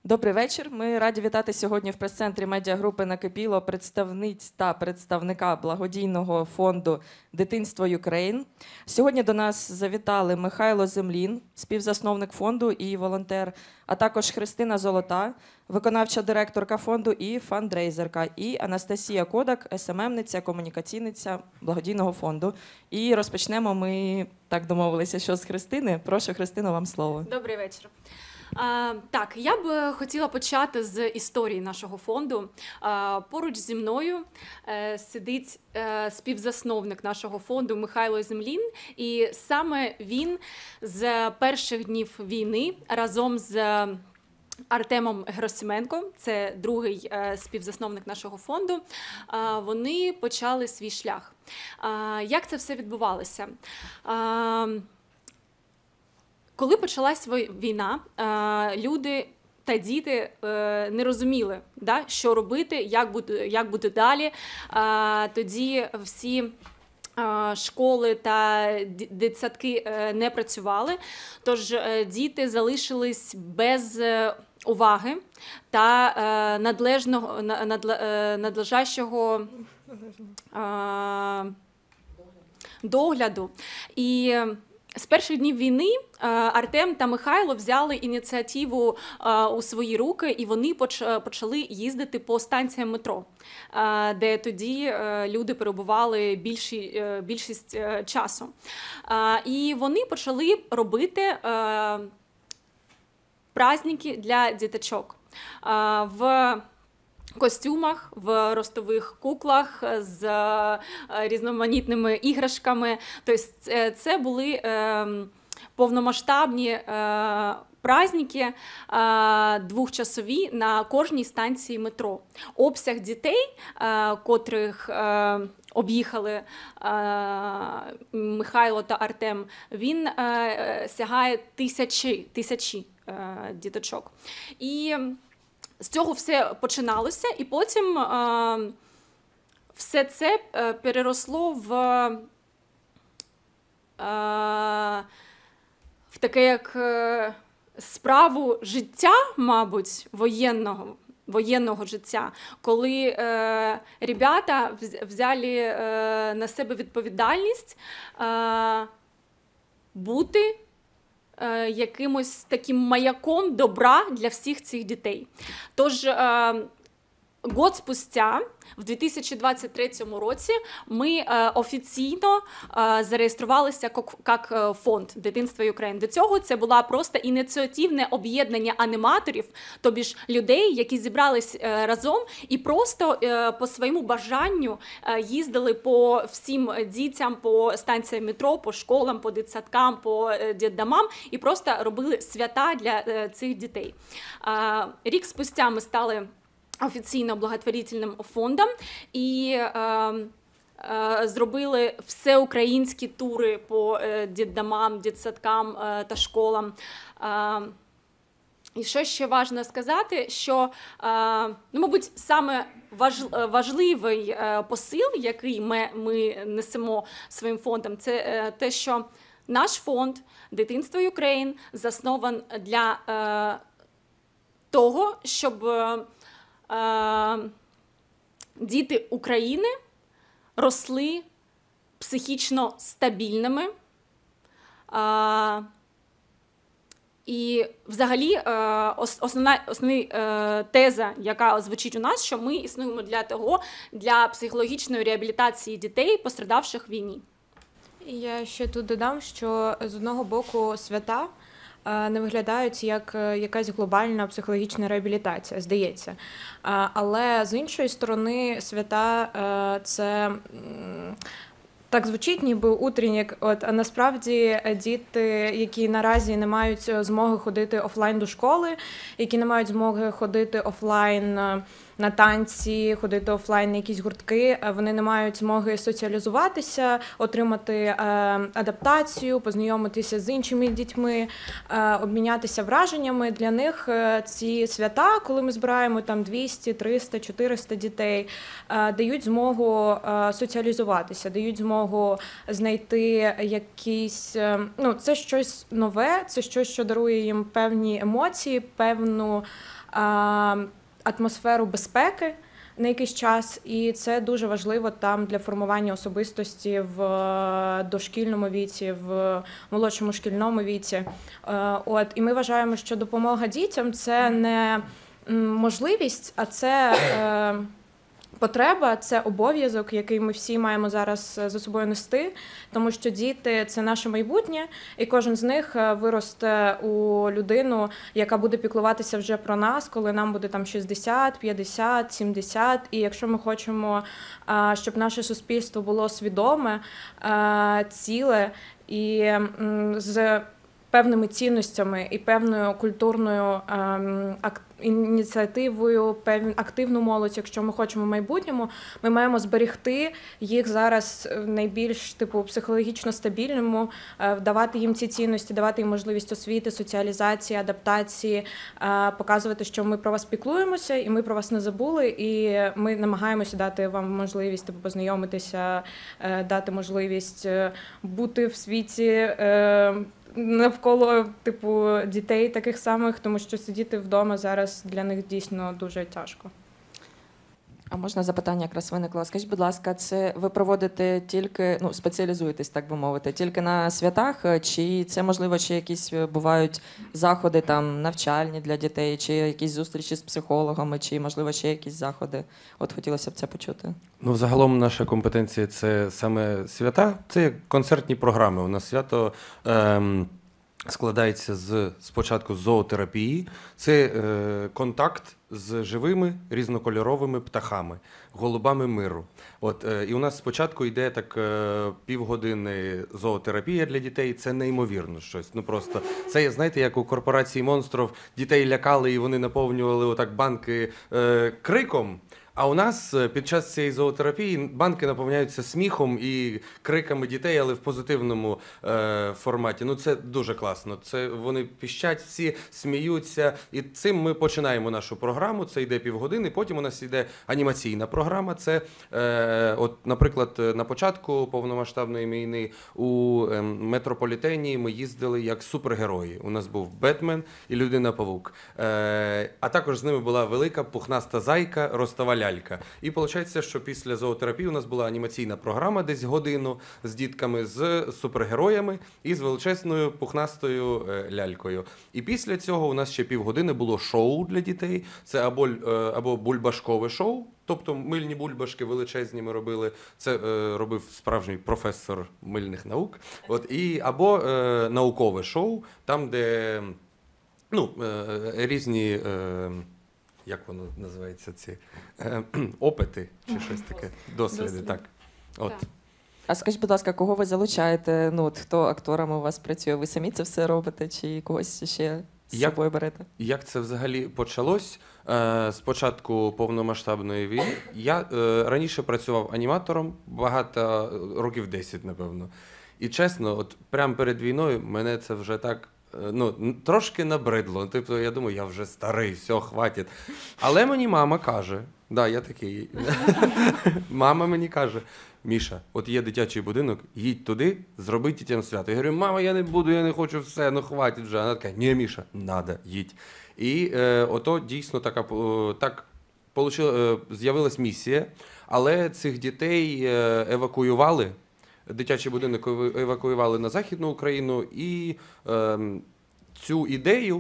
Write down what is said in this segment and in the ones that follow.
Добрий вечір. Ми раді вітати сьогодні в прес-центрі медіагрупи «Накипіло» представниць та представника благодійного фонду «Дитинство Юкрейн». Сьогодні до нас завітали Михайло Землін, співзасновник фонду і волонтер, а також Христина Золота, виконавча директорка фонду і фандрейзерка, і Анастасія Кодак, СММниця, комунікаційниця благодійного фонду. І розпочнемо ми, так домовилися, що з Христини. Прошу, Христино, вам слово. Добрий вечір. Так, я б хотіла почати з історії нашого фонду. Поруч зі мною сидить співзасновник нашого фонду Михайло Землін, і саме він з перших днів війни разом з Артемом Герасименко, це другий співзасновник нашого фонду, вони почали свій шлях. Як це все відбувалося? Коли почалась війна, люди та діти не розуміли, що робити, як буде далі. Тоді всі школи та дитсадки не працювали, тож діти залишились без уваги та надлежащого догляду. І з перших днів війни Артем та Михайло взяли ініціативу у свої руки, і вони почали їздити по станціям метро, де тоді люди перебували більшість часу. І вони почали робити праздники для діточок в костюмах, в ростових куклах, з різноманітними іграшками. Тобто це були повномасштабні праздники двохчасові на кожній станції метро. Обсяг дітей, котрих об'їхали Михайло та Артем, він сягає тисячі діточок. І з цього все починалося, і потім все це переросло в таке як справу життя, мабуть, воєнного життя, коли ребята взяли на себе відповідальність бути якимось таким маяком добра для всіх цих дітей. Тож, год спустя, в 2023 році, ми офіційно зареєструвалися як фонд «Дитинство Юкрейн». До цього це було просто ініціативне об'єднання аніматорів, тобі ж людей, які зібрались разом і просто по своєму бажанню їздили по всім дітям, по станціям метро, по школам, по дитсадкам, по дитдомам і просто робили свята для цих дітей. Рік спустя ми стали офіційно благотворительним фондом і зробили всеукраїнські тури по дитдомам, дитсадкам та школам. І що ще важливо сказати, що, мабуть, саме важливий посил, який ми несемо своїм фондом, це те, що наш фонд «Дитинство Юкрейн» заснований для того, щоб діти України росли психічно стабільними. І взагалі основна теза, яка звучить у нас, що ми існуємо для психологічної реабілітації дітей, пострадавших в війні. Я ще тут додам, що з одного боку свята не виглядають як якась глобальна психологічна реабілітація, здається. Але з іншої сторони свята – це так звучить, ніби утренник, а насправді діти, які наразі не мають змоги ходити офлайн до школи, які не мають змоги ходити офлайн на танці, ходити офлайн на якісь гуртки, вони не мають змоги соціалізуватися, отримати адаптацію, познайомитися з іншими дітьми, обмінятися враженнями. Для них ці свята, коли ми збираємо там 200, 300, 400 дітей, дають змогу соціалізуватися, дають змогу знайти якісь, це щось нове, це щось, що дарує їм певні емоції, певну атмосферу безпеки на якийсь час, і це дуже важливо там для формування особистості в дошкільному віці, в молодшому шкільному віці. І ми вважаємо, що допомога дітям – це не можливість, а це потреба, це обов'язок, який ми всі маємо зараз за собою нести, тому що діти – це наше майбутнє, і кожен з них виросте у людину, яка буде піклуватися вже про нас, коли нам буде там 60, 50, 70. І якщо ми хочемо, щоб наше суспільство було свідоме, ціле і з певними цінностями і певною культурною ініціативою, активну молодь, якщо ми хочемо в майбутньому, ми маємо зберегти їх зараз найбільш психологічно стабільному, давати їм ці цінності, давати їм можливість освіти, соціалізації, адаптації, показувати, що ми про вас піклуємося, і ми про вас не забули, і ми намагаємося дати вам можливість познайомитися, дати можливість бути в світі навколо дітей таких самих, тому що сидіти вдома зараз для них дійсно дуже тяжко. А можна запитання якраз виникло? Скажіть, будь ласка, це ви проводите тільки, спеціалізуєтесь, так би мовити, тільки на святах, чи це, можливо, ще якісь бувають заходи там навчальні для дітей, чи якісь зустрічі з психологами, чи, можливо, ще якісь заходи? От хотілося б це почути. Загалом наша компетенція – це саме свята, це як концертні програми. У нас свято складається спочатку з зоотерапії. Це контакт з живими різнокольоровими птахами, голубами миру. І у нас спочатку йде так півгодини зоотерапія для дітей. Це неймовірно щось. Просто це, знаєте, як у корпорації монстрів дітей лякали і вони наповнювали отак банки криком. А у нас під час цієї зоотерапії банки наповняються сміхом і криками дітей, але в позитивному форматі. Це дуже класно. Це вони піщать, всі сміються. І цим ми починаємо нашу програму. Це йде півгодини, потім у нас йде анімаційна програма. Це, наприклад, на початку повномасштабної війни у метрополітені ми їздили як супергерої. У нас був Бетмен і Людина-павук. А також з ними була велика пухнаста зайка, ростова лялька. І виходить, що після зоотерапії у нас була анімаційна програма десь годину з дітками, з супергероями і з величезною пухнастою лялькою. І після цього у нас ще півгодини було шоу для дітей. Це або бульбашкове шоу, тобто мильні бульбашки величезні ми робили. Це робив справжній професор мильних наук. Або наукове шоу, там, де різні... Як воно називається, ці опити чи щось таке, досліди, так. А скажіть, будь ласка, кого ви залучаєте? Хто акторами у вас працює? Ви самі це все робите чи когось ще з собою берете? Як це взагалі почалось? З початку повномасштабної війни. Я раніше працював аніматором, багато років 10, напевно. І чесно, прямо перед війною мене це вже так трошки набридло. Я думаю, я вже старий, все, хватить. Але мені мама каже, я такий, мама мені каже: Міша, є дитячий будинок, їдь туди, зроби дітям свято. Я говорю: мама, я не буду, я не хочу все, хватить вже. Вона така: ні, Міша, надо, їдь. І дійсно так з'явилась місія, але цих дітей евакуювали. Дитячий будинок евакуювали на Західну Україну, і цю ідею,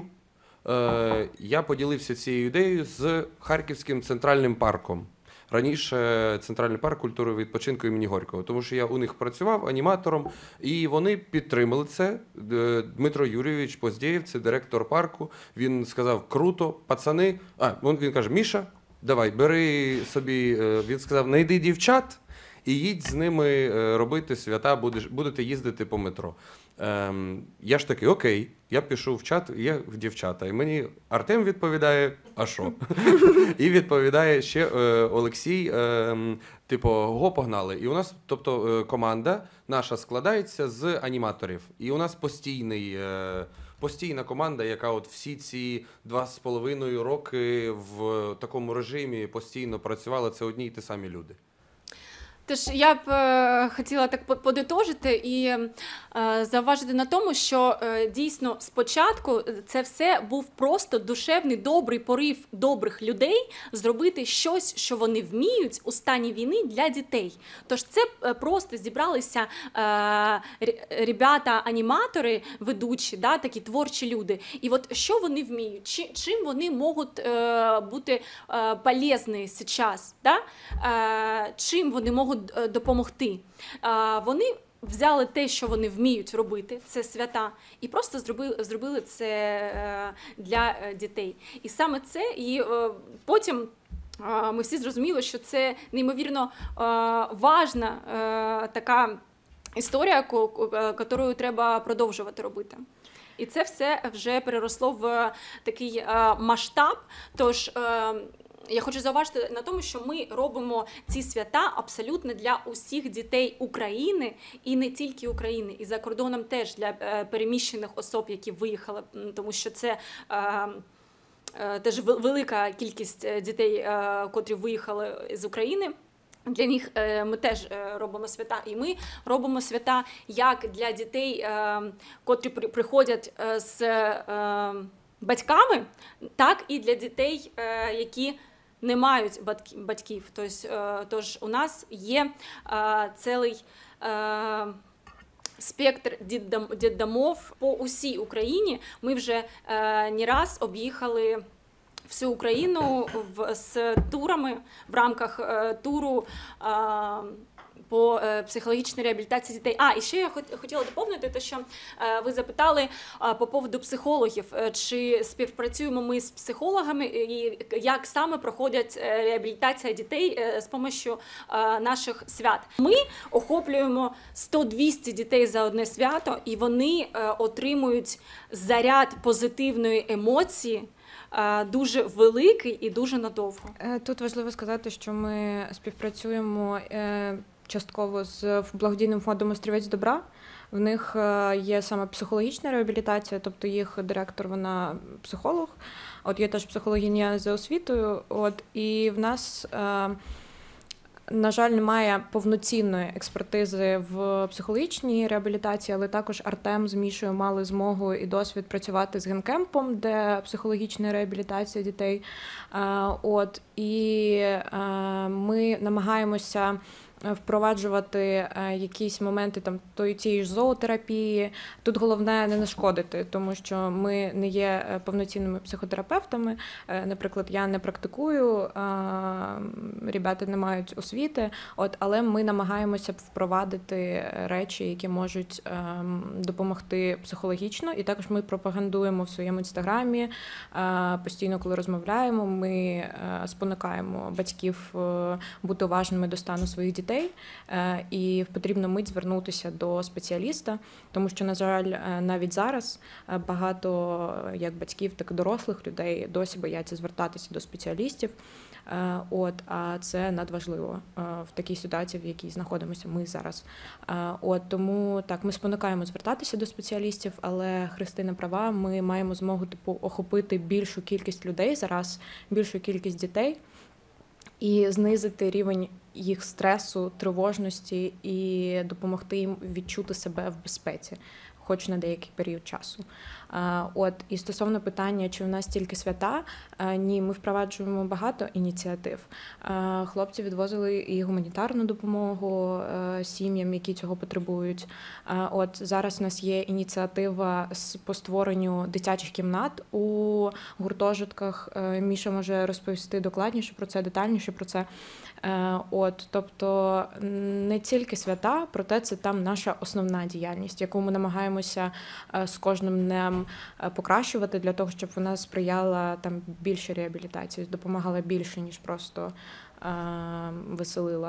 я поділився цією ідеєю з Харківським центральним парком. Раніше Центральний парк культури і відпочинку імені Горького, тому що я у них працював аніматором, і вони підтримали це. Дмитро Юрійович Поздєєв, це директор парку, він сказав: круто, пацани, він каже: Міша, давай, бери собі, він сказав, знайди дівчат, і їдь з ними робити свята, будете їздити по метро. Я ж такий: окей, я пишу в чат, є дівчата. І мені Артем відповідає: а що? І відповідає ще Олексій, го, погнали. І у нас, команда наша складається з аніматорів. І у нас постійна команда, яка всі ці 2,5 роки в такому режимі постійно працювала, це одні й ті самі люди. Тож я б хотіла так подитожити і зауважити на тому, що дійсно спочатку це все був просто душевний, добрий порив добрих людей зробити щось, що вони вміють у стані війни для дітей. Тож це просто зібралися ребята-аніматори, ведучі, да, такі творчі люди. І от що вони вміють, чим вони можуть бути полезні зараз, да? Чим вони можуть допомогти. Вони взяли те, що вони вміють робити, це свята, і просто зробили це для дітей. І саме це, і потім ми всі зрозуміли, що це неймовірно важна така історія, яку треба продовжувати робити. І це все вже переросло в такий масштаб, тож я хочу зауважити на тому, що ми робимо ці свята абсолютно для усіх дітей України і не тільки України, і за кордоном теж для переміщених осіб, які виїхали, тому що це теж велика кількість дітей, котрі виїхали з України. Для них ми теж робимо свята, і ми робимо свята як для дітей, котрі приходять з батьками, так і для дітей, які не мають батьків. Тож у нас є цілий спектр дитдомов по усій Україні. Ми вже не раз об'їхали всю Україну з турами в рамках туру по психологічній реабілітації дітей. І ще я хотіла доповнити те, що ви запитали по поводу психологів, чи співпрацюємо ми з психологами і як саме проходять реабілітація дітей з допомогою наших свят. Ми охоплюємо 100-200 дітей за одне свято, і вони отримують заряд позитивної емоції, дуже великий і дуже надовго. Тут важливо сказати, що ми співпрацюємо частково з благодійним фондом «Острівець добра». В них є саме психологічна реабілітація, тобто їх директор, вона психолог. От я теж психологиня за освітою. І в нас, на жаль, немає повноцінної експертизи в психологічній реабілітації, але також Артем з Мішою мали змогу і досвід працювати з генкемпом, де психологічна реабілітація дітей. І ми намагаємося впроваджувати якісь моменти тієї ж зоотерапії. Тут головне не нашкодити, тому що ми не є повноцінними психотерапевтами. Наприклад, я не практикую, ребята не мають освіти, але ми намагаємося впровадити речі, які можуть допомогти психологічно. І також ми пропагандуємо в своєму інстаграмі, постійно, коли розмовляємо, ми спонукаємо батьків бути уважними до стану своїх дітей. І в потрібну мить звернутися до спеціаліста, тому що, на жаль, навіть зараз багато як батьків, так і дорослих людей досі бояться звертатися до спеціалістів. А це надважливо в такій ситуації, в якій знаходимося ми зараз. Тому так, ми спонукаємо звертатися до спеціалістів, але Христина права, ми маємо змогу охопити більшу кількість людей зараз, більшу кількість дітей і знизити рівень їх стресу, тривожності і допомогти їм відчути себе в безпеці, хоч на деякий період часу. І стосовно питання, чи в нас тільки свята, ні, ми впроваджуємо багато ініціатив. Хлопці відвозили і гуманітарну допомогу сім'ям, які цього потребують. Зараз у нас є ініціатива по створенню дитячих кімнат у гуртожитках. Міша може розповісти докладніше про це, детальніше про це. Тобто не тільки свята, проте це там наша основна діяльність, яку ми намагаємося з кожним днем покращувати для того, щоб вона сприяла більше реабілітації, допомагала більше, ніж просто веселила.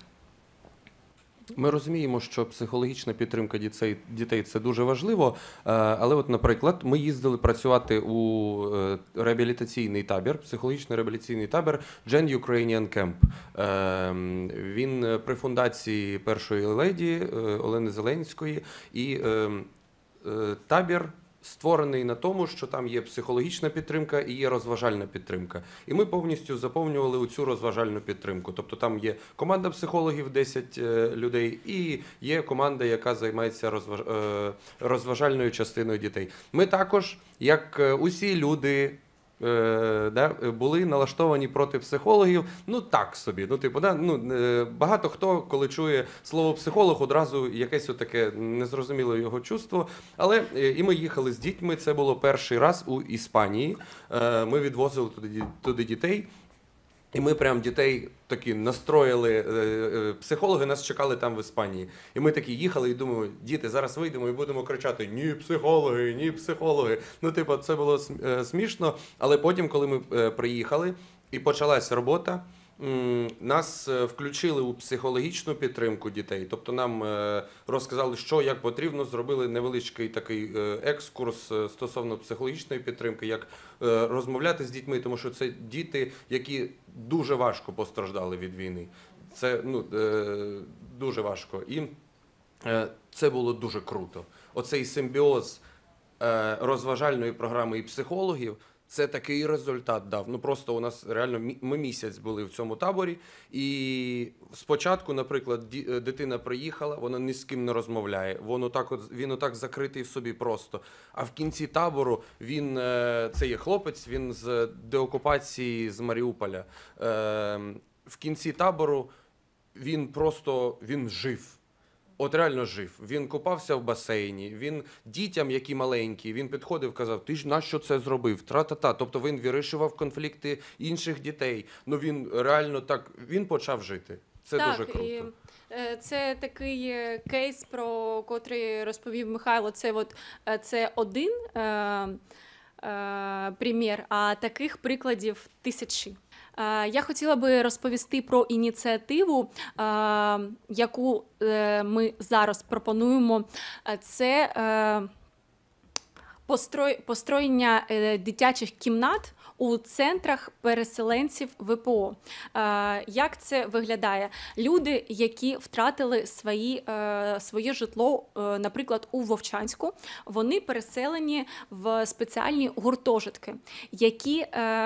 Ми розуміємо, що психологічна підтримка дітей – це дуже важливо, але наприклад, ми їздили працювати у реабілітаційний табір, психологічний реабілітаційний табір Gen Ukrainian Camp. Він при фундації першої леді Олени Зеленської, і табір створений на тому, що там є психологічна підтримка і є розважальна підтримка. І ми повністю заповнювали цю розважальну підтримку. Тобто там є команда психологів, 10 людей, і є команда, яка займається розважальною частиною дітей. Ми також, як усі люди, були налаштовані проти психологів, ну так собі. Багато хто, коли чує слово психолог, одразу якесь отаке незрозуміле його чувство. Але і ми їхали з дітьми, це було перший раз у Іспанії. Ми відвозили туди дітей. І ми прям дітей такі настроїли, психологи нас чекали там в Іспанії. І ми такі їхали і думали, діти, зараз вийдемо і будемо кричати «Ні, психологи, ні, психологи». Це було смішно, але потім, коли ми приїхали і почалась робота, нас включили у психологічну підтримку дітей. Тобто нам розказали, що, як потрібно, зробили невеличкий такий екскурс стосовно психологічної підтримки, як розмовляти з дітьми, тому що це діти, які дуже важко постраждали від війни. Це дуже важко. І це було дуже круто. Оцей симбіоз розважальної програми і психологів, це такий результат дав. Просто у нас реально ми місяць були в цьому таборі, і спочатку, наприклад, дитина приїхала, вона ні з ким не розмовляє, він отак закритий в собі просто. А в кінці табору це є хлопець, він з деокупації з Маріуполя. В кінці табору він жив. От реально жив. Він купався в басейні, він дітям, які маленькі, він підходив, казав, ти ж нащо це зробив? Тра-та-та. Тобто він вирішував конфлікти інших дітей. Він реально так, він почав жити. Це дуже круто. І це такий кейс, про котрий розповів Михайло. Це один примір, а таких прикладів тисячі. Я хотіла би розповісти про ініціативу, яку ми зараз пропонуємо. Це построєння дитячих кімнат у центрах переселенців ВПО. Як це виглядає? Люди, які втратили своє житло, наприклад, у Вовчанську, вони переселені в спеціальні гуртожитки, які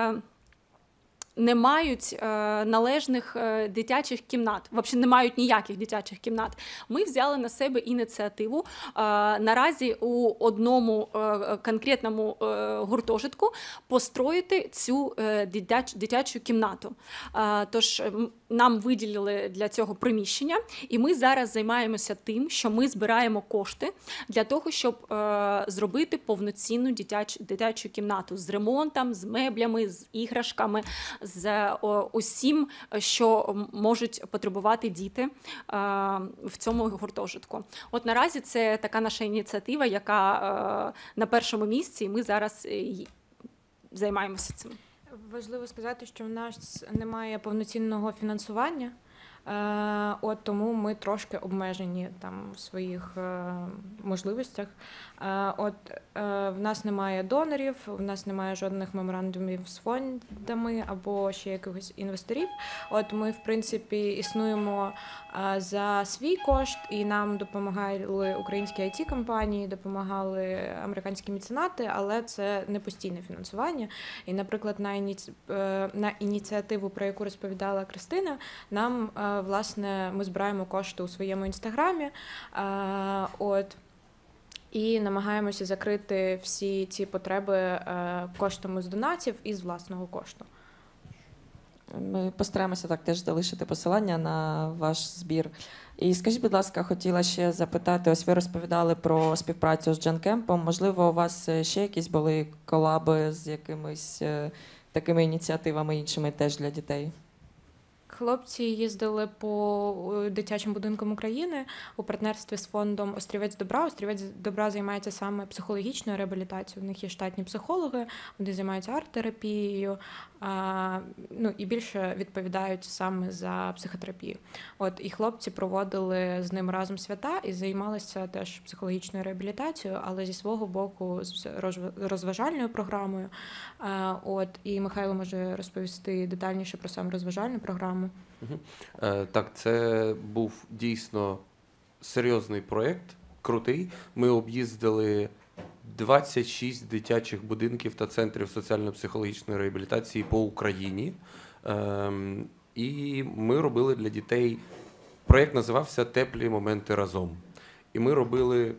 не мають належних дитячих кімнат, взагалі не мають ніяких дитячих кімнат. Ми взяли на себе ініціативу наразі у одному конкретному гуртожитку построїти цю дитячу кімнату. Тож нам виділили для цього приміщення, і ми зараз займаємося тим, що ми збираємо кошти для того, щоб зробити повноцінну дитячу кімнату з ремонтом, з меблями, з іграшками, з усім, що можуть потребувати діти в цьому гуртожитку. От наразі це така наша ініціатива, яка на першому місці, і ми зараз займаємося цим. Важливо сказати, що в нас немає повноцінного фінансування, тому ми трошки обмежені там в своїх можливостях. В нас немає донорів, в нас немає жодних меморандумів з фондами або ще якихось інвесторів. Ми, в принципі, існуємо за свій кошт, і нам допомагали українські IT-компанії, допомагали американські меценати, але це не постійне фінансування. І, наприклад, на ініціативу, про яку розповідала Кристина, нам, власне, ми збираємо кошти у своєму інстаграмі, і намагаємося закрити всі ці потреби коштами з донатів і з власного кошту. Ми постараємося так теж залишити посилання на ваш збір. І скажіть, будь ласка, хотіла ще запитати, ось ви розповідали про співпрацю з Джанкемпом. Можливо, у вас ще якісь були колаби з якимись такими ініціативами іншими теж для дітей? Хлопці їздили по дитячим будинкам України у партнерстві з фондом «Острівець добра». «Острівець добра» займається саме психологічною реабілітацією. В них є штатні психологи, вони займаються арт-терапією і більше відповідають саме за психотерапію. І хлопці проводили з ним разом свята і займалися теж психологічною реабілітацією, але зі свого боку з розважальною програмою. І Михайло може розповісти детальніше про саме розважальну програму. Так, це був дійсно серйозний проєкт, крутий. Ми об'їздили 26 дитячих будинків та центрів соціально-психологічної реабілітації по Україні. І ми робили для дітей, проєкт називався «Теплі моменти разом». І ми робили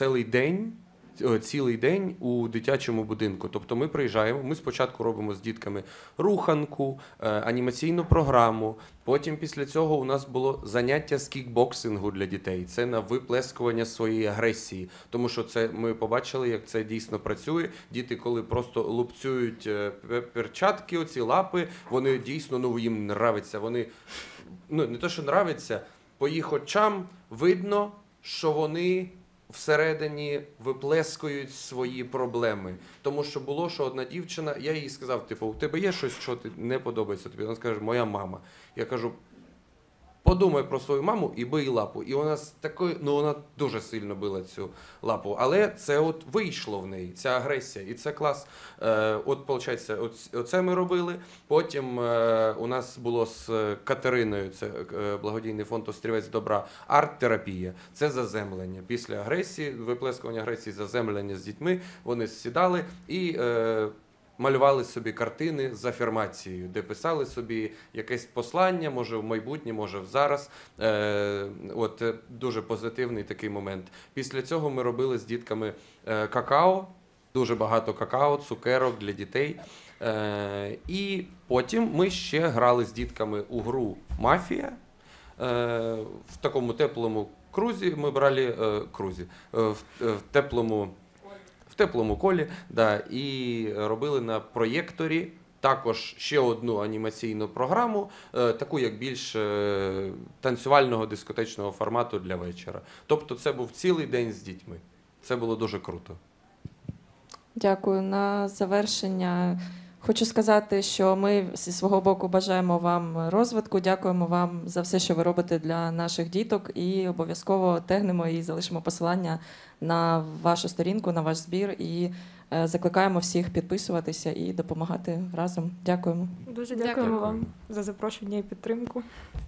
цілий день у дитячому будинку. Тобто ми приїжджаємо, ми спочатку робимо з дітками руханку, анімаційну програму, потім після цього у нас було заняття з кікбоксингу для дітей. Це на виплескування своєї агресії. Тому що це ми побачили, як це дійсно працює. Діти, коли просто лупцюють перчатки, оці лапи, вони дійсно, їм нравиться. Вони, не то, що нравиться, по їх очам видно, що вони всередині виплескують свої проблеми. Тому що було, що одна дівчина, я їй сказав, у тебе є щось, що не подобається тобі? Вона скаже, моя мама. Я кажу, подумай про свою маму і бий лапу. І вона з такою, вона дуже сильно била цю лапу. Але це вийшло в неї, ця агресія. І це клас. Виходить, оце ми робили. Потім у нас було з Катериною, це благодійний фонд «Острівець добра», арт-терапія. Це заземлення. Після агресії, виплескування агресії, заземлення з дітьми. Вони сідали і малювали собі картини з афірмацією, де писали собі якесь послання, може в майбутнє, може в зараз. Дуже позитивний такий момент. Після цього ми робили з дітками какао, дуже багато какао, цукерок для дітей. І потім ми ще грали з дітками у гру «Мафія». В такому теплому крузі ми брали в теплому колі, і робили на проєкторі також ще одну анімаційну програму, таку як більш танцювального дискотечного формату для вечора. Тобто це був цілий день з дітьми. Це було дуже круто. Дякую. На завершення хочу сказати, що ми зі свого боку бажаємо вам розвитку, дякуємо вам за все, що ви робите для наших діток, і обов'язково тегнемо і залишимо посилання на вашу сторінку, на ваш збір, і закликаємо всіх підписуватися і допомагати разом. Дякуємо. Дуже Дякую. дякуємо вам за запрошення і підтримку.